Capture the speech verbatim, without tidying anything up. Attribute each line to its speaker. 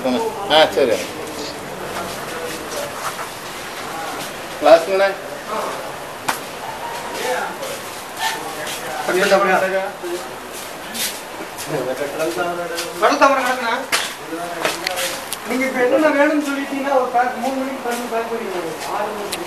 Speaker 1: ஆ சரி கிளாஸ்ங்கண்ணே
Speaker 2: நீங்க இப்ப என்ன வேணும்னு சொல்லிட்டீங்கன்னா ஒரு பேக் மூணு மணிக்கு பண்ணி பேக் பண்ணிடுவாங்க ஆறு மணிக்கு